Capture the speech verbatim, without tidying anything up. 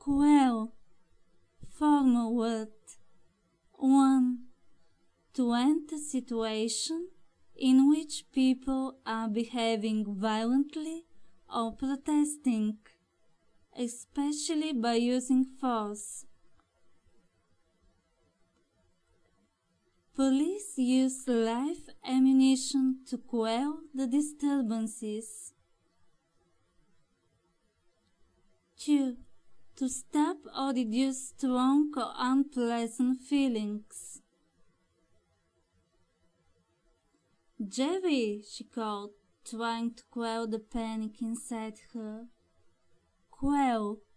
quell, formal word. one. To end a situation in which people are behaving violently or protesting, especially by using force. Police use live ammunition to quell the disturbances. two. To stop or reduce strong or unpleasant feelings. "Jerry," she called, trying to quell the panic inside her. Quell,